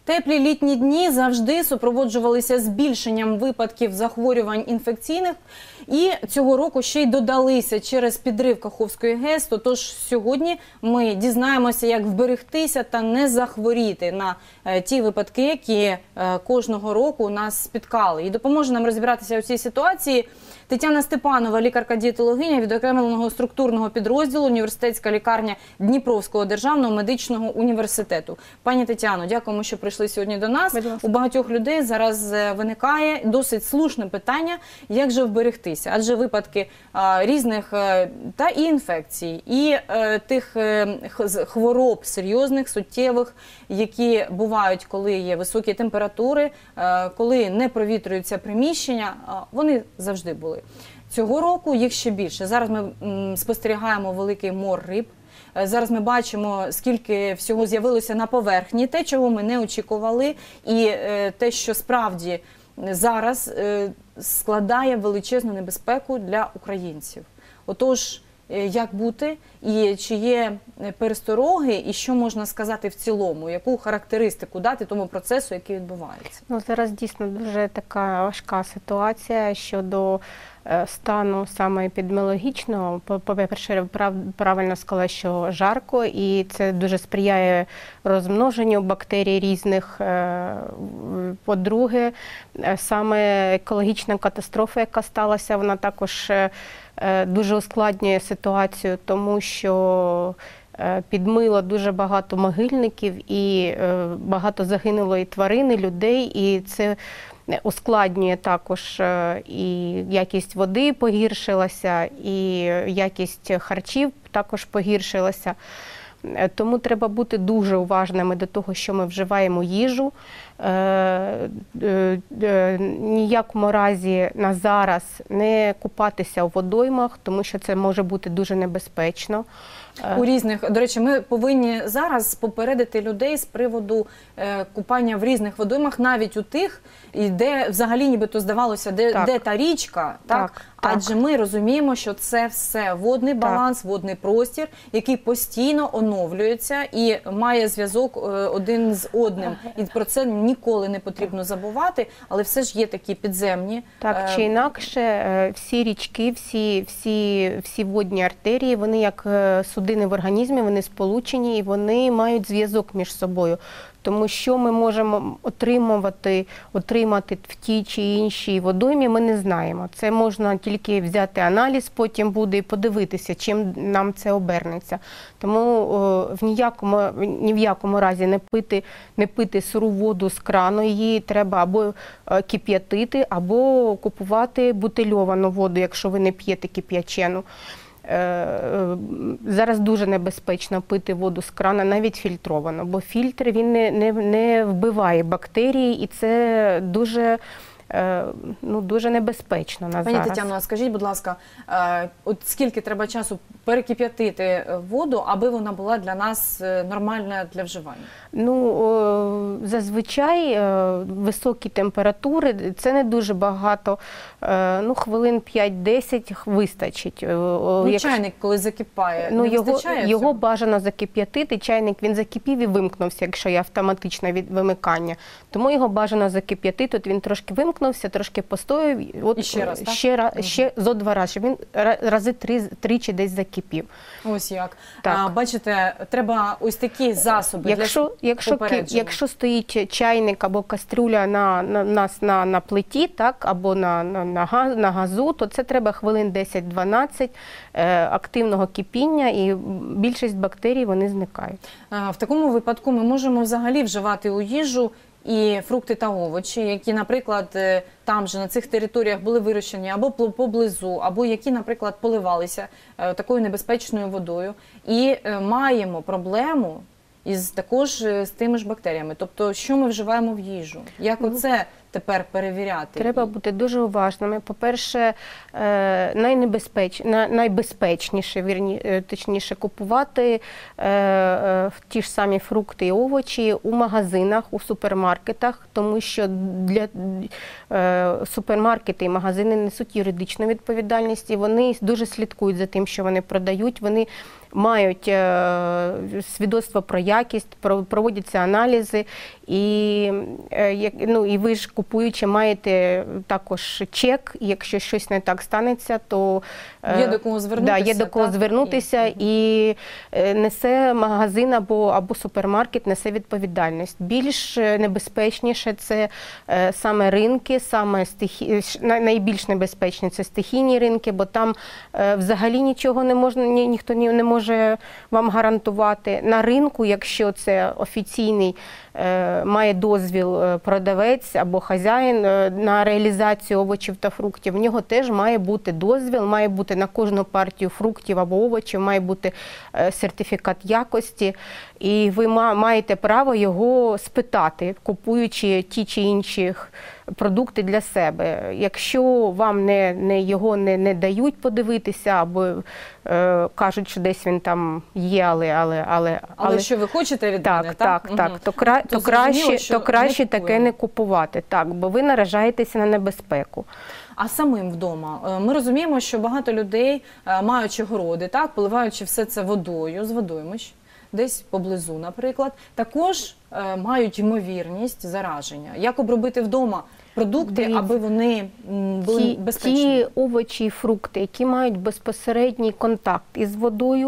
Теплі літні дні завжди супроводжувалися збільшенням випадків захворювань інфекційних. І цього року ще й додалися через підрив Каховської ГЕС. Тож сьогодні ми дізнаємося, як вберегтися та не захворіти на ті випадки, які кожного року нас спіткали. І допоможе нам розібратися у цій ситуації Тетяна Степанова, лікарка-дієтологиня відокремленого структурного підрозділу університетська лікарня Дніпровського державного медичного університету. Пані Тетяно, дякуємо, що прийшли сьогодні до нас. У багатьох людей зараз виникає досить слушне питання, як же вберегтися. Адже випадки різних та і інфекцій, і тих хвороб серйозних, суттєвих, які бувають, коли є високі температури, коли не провітрюються приміщення, вони завжди були. Цього року їх ще більше. Зараз ми спостерігаємо великий мор риб. Зараз ми бачимо, скільки всього з'явилося на поверхні, те, чого ми не очікували, і те, що справді зараз складає величезну небезпеку для українців. Отож, як бути, і чи є перестороги, і що можна сказати в цілому, яку характеристику дати тому процесу, який відбувається? Ну, зараз дійсно дуже така важка ситуація щодо стану саме епідеміологічного. По-перше, правильно сказала, що жарко, і це дуже сприяє розмноженню бактерій різних. По-друге, саме екологічна катастрофа, яка сталася, вона також дуже ускладнює ситуацію, тому що підмило дуже багато могильників і багато загинуло і тварин, і людей, і це ускладнює також і якість води погіршилася, і якість харчів також погіршилася. Тому треба бути дуже уважними до того, що ми вживаємо їжу. Ніякому разі на зараз не купатися у водоймах, тому що це може бути дуже небезпечно. У різних, до речі, ми повинні зараз попередити людей з приводу купання в різних водоймах, навіть у тих, де взагалі нібито здавалося, де та річка, так? Адже ми розуміємо, що це все водний баланс, водний простір, який постійно оновлюється і має зв'язок один з одним. І про це ніколи не потрібно забувати, але все ж є такі підземні. Так чи інакше, всі річки, всі водні артерії, вони як судини в організмі, вони сполучені і вони мають зв'язок між собою. Тому що ми можемо отримати в тій чи іншій водоймі, ми не знаємо. Це можна тільки взяти аналіз, потім буде і подивитися, чим нам це обернеться. Тому ні в якому разі не пити сиру воду з крану, її треба або кип'ятити, або купувати бутильовану воду, якщо ви не п'єте кип'ячену. Зараз дуже небезпечно пити воду з крана, навіть фільтровану, бо фільтр він не вбиває бактерії, і це дуже небезпечно на зараз. Пані Тетяно, скажіть, будь ласка, от скільки треба часу перекип'ятити воду, аби вона була для нас нормальна для вживання? Ну, зазвичай високі температури, це не дуже багато, хвилин 5-10 вистачить. Чайник, коли закипає, не вистачає? Його бажано закип'ятити, чайник він закипів і вимкнувся, якщо є автоматичне вимикання. Тому його бажано закип'ятити, він трошки вимкнувся, трошки постояв, ще зо 2 рази, щоб він рази 3 десь закипів. Ось як. Бачите, треба ось такі засоби для попередження. Якщо стоїть чайник або кастрюля на плиті, або на газу, то це треба хвилин 10-12 активного кипіння, і більшість бактерій вони зникають. В такому випадку ми можемо взагалі вживати у їжу і фрукти та овочі, які, наприклад, там же на цих територіях були вирощені або поблизу, або які, наприклад, поливалися такою небезпечною водою. І маємо проблему також з тими ж бактеріями. Тобто, що ми вживаємо в їжу? Як оце тепер перевіряти? Треба бути дуже уважними. По-перше, найбезпечніше, точніше, купувати ті ж самі фрукти і овочі у магазинах, у супермаркетах, тому що супермаркети і магазини несуть юридичну відповідальність, і вони дуже слідкують за тим, що вони продають. Вони мають свідоцтво про якість, проводяться аналізи, і ви ж купуючи маєте також чек, якщо щось не так станеться, то є до кого звернутися. Да, є до кого звернутися, і несе магазин або супермаркет несе відповідальність. Більш небезпечніше це саме ринки, найбільш небезпечні це стихійні ринки, бо там взагалі нічого не можна, ніхто не може вам гарантувати. На ринку, якщо це офіційний, має дозвіл продавець або хазяїн на реалізацію овочів та фруктів, в нього теж має бути дозвіл, має бути на кожну партію фруктів або овочів, має бути сертифікат якості, і ви маєте право його спитати, купуючи ті чи інші продукти для себе. Якщо вам його не дають подивитися, або кажуть, що десь він там є, але що ви хочете від мене, так? То краще таке не купувати, так, бо ви наражаєтеся на небезпеку. А самим вдома? Ми розуміємо, що багато людей, маючи городи, так, поливаючи все це водою, з водоймищ, десь поблизу, наприклад, також мають ймовірність зараження. Як обробити вдома продукти, аби вони були безпечні? Ті овочі і фрукти, які мають безпосередній контакт із водою,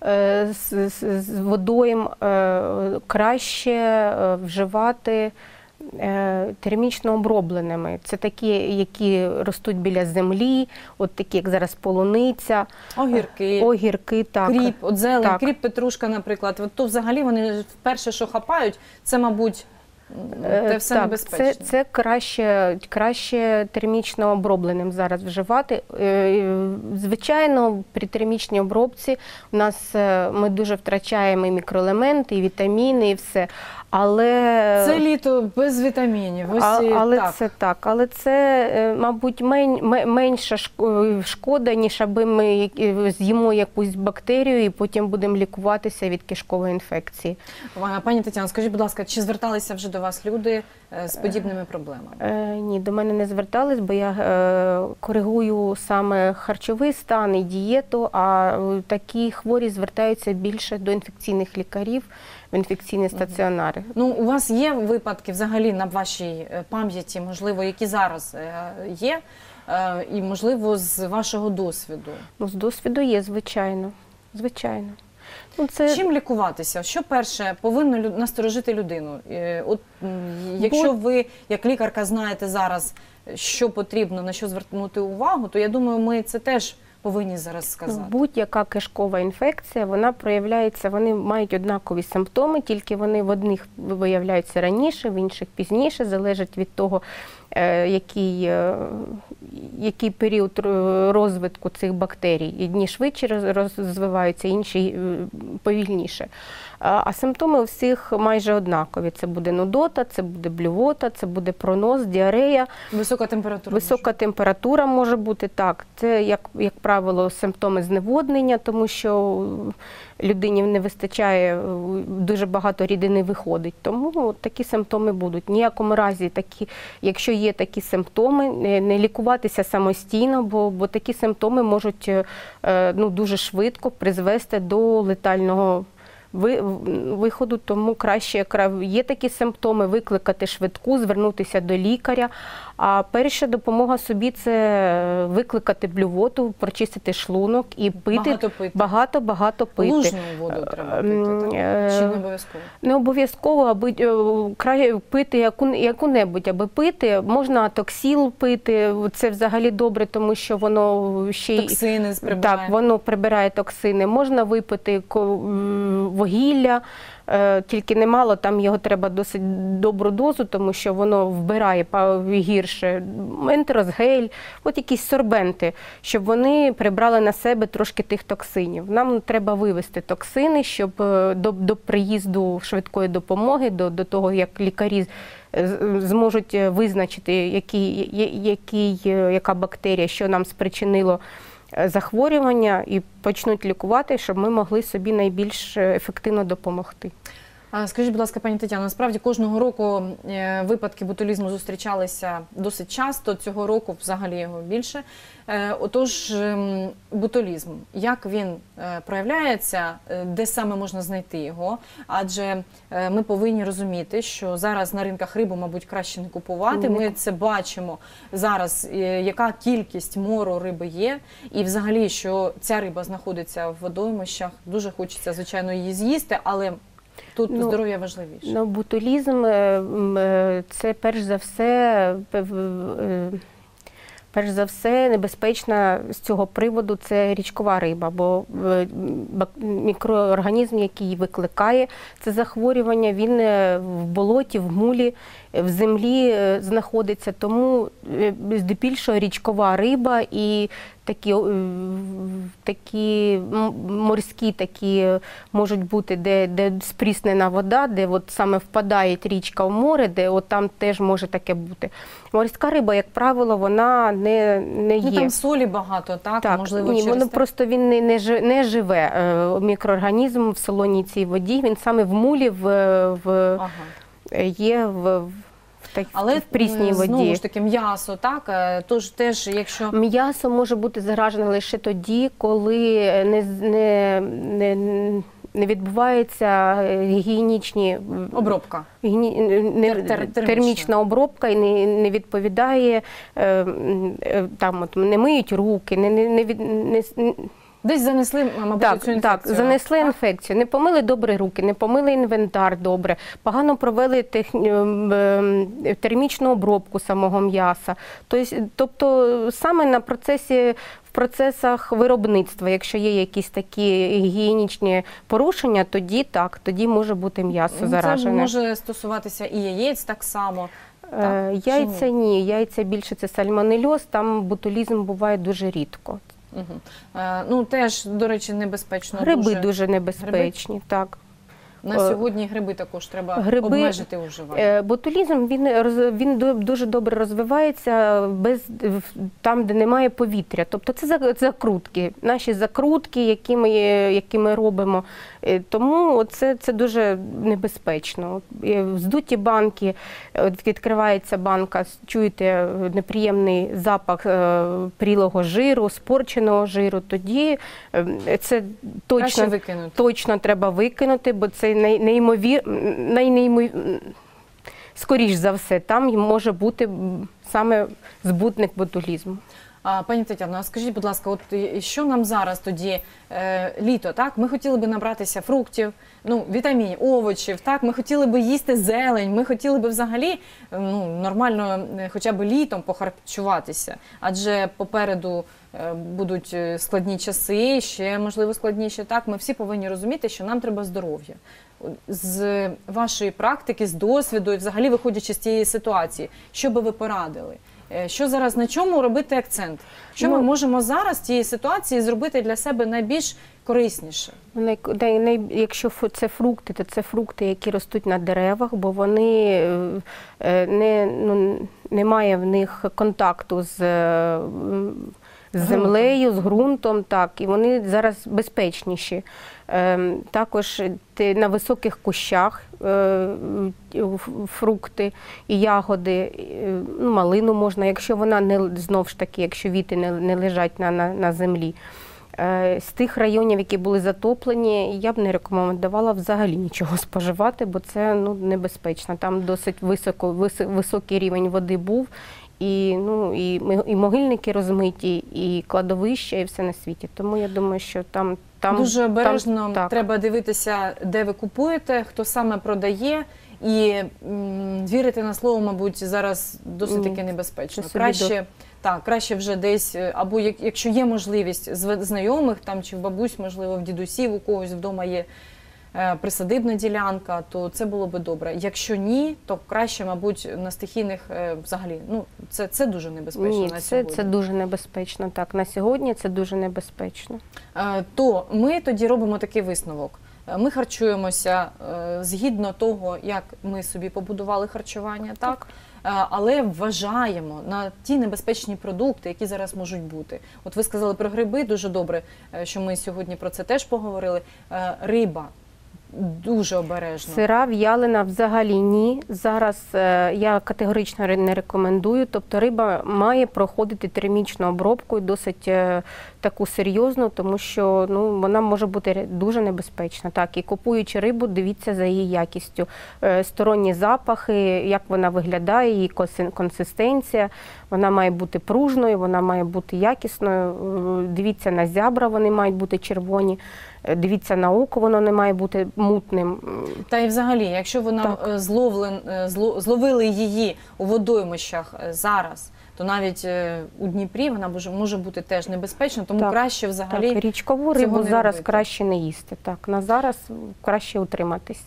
з водойм, краще вживати термічно обробленими. Це такі, які ростуть біля землі, от такі, як зараз полуниця, огірки, так. Кріп, от зелень, так. Кріп, петрушка, наприклад. От то взагалі вони вперше, що хапають, це, мабуть, те все так, небезпечне. Це краще термічно обробленим зараз вживати. Звичайно, при термічній обробці ми дуже втрачаємо і мікроелементи, і вітаміни, і все. Але це літо без вітамінів. Але це, мабуть, менша шкода, ніж аби ми з'їмо якусь бактерію і потім будемо лікуватися від кишкової інфекції. Пані Тетяно, скажіть, будь ласка, чи зверталися вже до вас люди з подібними проблемами? Ні, до мене не звертались, бо я коригую саме харчовий стан і дієту, а такі хворі звертаються більше до інфекційних лікарів, в інфекційні стаціонари. Ну, у вас є випадки взагалі на вашій пам'яті, можливо, які зараз є, і, можливо, з вашого досвіду? Ну, з досвіду є, звичайно. Звичайно. Чим лікуватися? Що перше повинно насторожити людину? От, якщо ви, як лікарка, знаєте зараз, що потрібно, на що звернути увагу, то, я думаю, ми це теж повинні зараз сказати. Будь-яка кишкова інфекція, вона проявляється, вони мають однакові симптоми, тільки вони в одних виявляються раніше, в інших пізніше, залежить від того, який період розвитку цих бактерій. Одні швидше розвиваються, інші повільніше. А симптоми у всіх майже однакові. Це буде нудота, це буде блювота, це буде пронос, діарея. Висока температура. Висока температура може бути, так. Це, як правило, симптоми зневоднення, тому що людині не вистачає, дуже багато рідини виходить. Тому такі симптоми будуть. В ніякому разі, якщо є такі симптоми, не лікуватися самостійно, бо такі симптоми можуть дуже швидко призвести до летального виходу, тому краще, є такі симптоми, викликати швидку, звернутися до лікаря. А перша допомога собі – це викликати блювоту, прочистити шлунок і пити. Багато пити. Лужну воду треба пити, так? Чи не обов'язково? Не обов'язково, аби пити яку-небудь, аби пити. Можна атоксіл пити, це взагалі добре, тому що воно ще й… Токсини прибирає. Так, воно прибирає токсини. Можна випити вугілля, тільки немало, там його треба досить добру дозу, тому що воно вбирає гірше. Ентерозгель, от якісь сорбенти, щоб вони прибрали на себе трошки тих токсинів. Нам треба вивести токсини, щоб до приїзду швидкої допомоги, до того, як лікарі зможуть визначити, яка бактерія, що нам спричинило захворювання, і почнуть лікувати, щоб ми могли собі найбільш ефективно допомогти. Скажіть, будь ласка, пані Тетяно, насправді кожного року випадки ботулізму зустрічалися досить часто, цього року взагалі його більше. Отож, ботулізм, як він проявляється, де саме можна знайти його? Адже ми повинні розуміти, що зараз на ринках рибу, мабуть, краще не купувати. Ми це бачимо зараз, яка кількість мору риби є, і взагалі, що ця риба знаходиться в водоймищах. Дуже хочеться, звичайно, її з'їсти, але тут здоров'я важливіше. Ботулізм – це перш за все небезпечна з цього приводу це річкова риба, бо мікроорганізм, який її викликає це захворювання, він в болоті, в мулі, в землі знаходиться, тому здебільшого річкова риба і такі морські можуть бути, де спріснена вода, де от саме впадає річка в море, де от там теж може таке бути. Морська риба, як правило, вона не є. Там солі багато, так? Так, можливо, ні, через воно просто він не живе. Мікроорганізм в солоній цій воді, він саме в мулі є в прісній воді. Знову ж таки, м'ясо, так? Тож теж, якщо... М'ясо може бути заражене лише тоді, коли не відбувається гігієнічні... Обробка. Термічна обробка і не відповідає, не миють руки, Десь занесли, мабуть, цю інфекцію. Так, занесли інфекцію, не помили добре руки, не помили інвентар добре, погано провели термічну обробку самого м'яса. Тобто саме в процесах виробництва, якщо є якісь такі гігієнічні порушення, тоді може бути м'ясо заражене. Це може стосуватися і яєць так само. Яйця ні, яйця більше це сальмонельоз, там ботулізм буває дуже рідко. Теж, до речі, небезпечно. Гриби дуже небезпечні, так. На сьогодні гриби також треба обмежити вживання. Ботулізм, він дуже добре розвивається там, де немає повітря. Тобто це закрутки, наші закрутки, які ми робимо. Тому це дуже небезпечно. Здуті банки, відкривається банка, чуєте неприємний запах прілого жиру, спорченого жиру, тоді це точно треба викинути, бо це скоріш за все, там може бути саме збутник ботулізму. Пані Тетяно, а скажіть, будь ласка, от що нам зараз тоді, літо, так? Ми хотіли би набратися фруктів, вітамінів, овочів, так? Ми хотіли би їсти зелень, ми хотіли би взагалі нормально хоча б літом похарчуватися, адже попереду будуть складні часи, ще, можливо, складніші, так? Ми всі повинні розуміти, що нам треба здоров'я. З вашої практики, з досвіду і взагалі виходячи з цієї ситуації, що би ви порадили? Що зараз, на чому робити акцент? Що ми можемо зараз в цій ситуації зробити для себе найбільш корисніше? Якщо це фрукти, то це фрукти, які ростуть на деревах, бо вони немає в них контакту з землею, з ґрунтом, так, і вони зараз безпечніші. Також на високих кущах фрукти і ягоди, малину можна, якщо вона знову ж таки, якщо віти не лежать на землі. З тих районів, які були затоплені, я б не рекомендувала взагалі нічого споживати, бо це небезпечно. Там досить високий рівень води був. І могильники розмиті, і кладовища, і все на світі. Тому я думаю, що там дуже обережно треба дивитися, де ви купуєте, хто саме продає, і вірити на слово, мабуть, зараз досить таки небезпечно. Краще вже десь, або якщо є можливість знайомих, там чи в бабусь, можливо, в дідусів, у когось вдома є присадибна ділянка, то це було би добре. Якщо ні, то краще, мабуть, на стихійних взагалі. Це дуже небезпечно на сьогодні. Це дуже небезпечно, так. На сьогодні це дуже небезпечно. То ми тоді робимо такий висновок. Ми харчуємося згідно того, як ми собі побудували харчування, так? Але вважаємо на ті небезпечні продукти, які зараз можуть бути. От ви сказали про гриби, дуже добре, що ми сьогодні про це теж поговорили. Риба. дуже обережно. Сира, в'ялена взагалі ні. Зараз я категорично не рекомендую. Тобто риба має проходити термічну обробку, досить таку серйозну, тому що вона може бути дуже небезпечна. Так, і купуючи рибу, дивіться за її якістю. Сторонні запахи, як вона виглядає, її консистенція. Вона має бути пружною, вона має бути якісною. Дивіться на зябра, вони мають бути червоні. Дивіться на око, воно не має бути мутним. Та і взагалі, якщо вона зловили її у водоймищах зараз, то навіть у Дніпрі вона може бути теж небезпечна, тому краще взагалі так, річкову рибу зараз краще не їсти. Так, на зараз краще утриматись.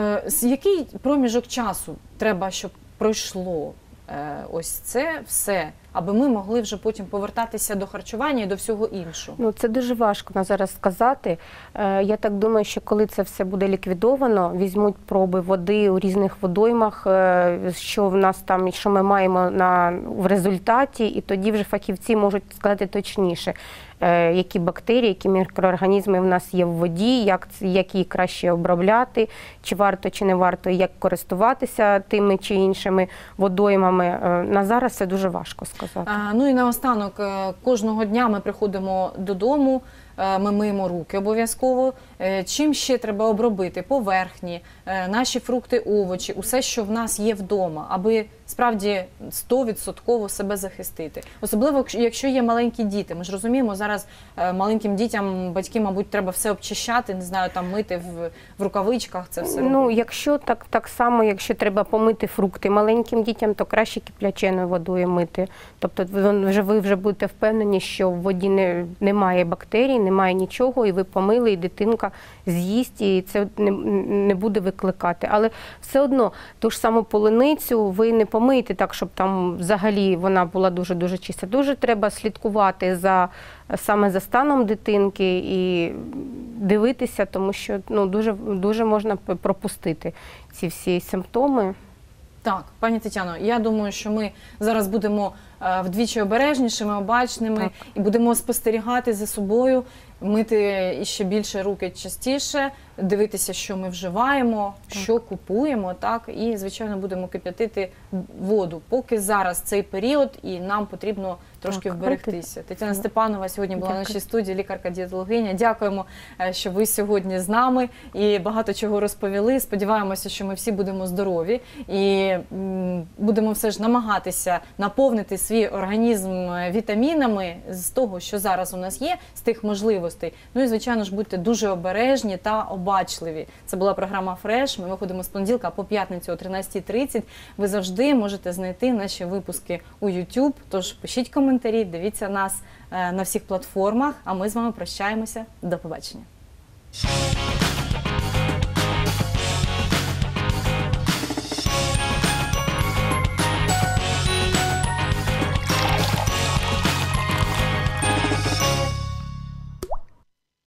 Який проміжок часу треба, щоб пройшло ось це все, аби ми могли вже потім повертатися до харчування і до всього іншого? Це дуже важко на зараз сказати. Я так думаю, що коли це все буде ліквідовано, візьмуть проби води у різних водоймах, що в нас там, що ми маємо в результаті, і тоді вже фахівці можуть сказати точніше, які бактерії, які мікроорганізми в нас є в воді, як її краще обробляти, чи варто, чи не варто, як користуватися тими чи іншими водоймами. На зараз це дуже важко сказати. Ну і наостанок, кожного дня ми приходимо додому, ми миємо руки обов'язково. Чим ще треба обробити? Поверхні, наші фрукти, овочі, усе, що в нас є вдома, аби справді 100% себе захистити. Особливо, якщо є маленькі діти. Ми ж розуміємо, зараз маленьким дітям батьки, мабуть, треба все обчищати, не знаю, там мити в рукавичках, це все робити. Якщо так само, якщо треба помити фрукти маленьким дітям, то краще кипляченою водою мити. Тобто ви вже будете впевнені, що в воді немає бактерій, немає нічого, і ви помили, і дитинка з'їсть, і це не буде викликати. Але все одно, ту ж саму полуницю ви не помиєте так, щоб там взагалі вона була дуже-дуже чиста. Дуже треба слідкувати саме за станом дитинки і дивитися, тому що дуже можна пропустити ці всі симптоми. Так, пані Тетяно, я думаю, що ми зараз будемо вдвічі обережнішими, обачними і будемо спостерігати за собою, мити іще більше руки частіше, дивитися, що ми вживаємо, що купуємо, так, і, звичайно, будемо кип'ятити воду. Поки зараз цей період, і нам потрібно трошки вберегтися. Тетяна Степанова сьогодні була в нашій студії, лікарка-дієтологиня. Дякуємо, що ви сьогодні з нами і багато чого розповіли. Сподіваємося, що ми всі будемо здорові і будемо все ж намагатися наповнити свій організм вітамінами з того, що зараз у нас є, з тих можливостей. Ну і, звичайно ж, будьте дуже обережні та обачливі. Це була програма «Фреш». Ми виходимо з понеділка по п'ятницю о 13:30. Ви завжди можете знайти наші випуски у YouTube, тож пишіть коментарі, дивіться нас на всіх платформах, а ми з вами прощаємося. До побачення.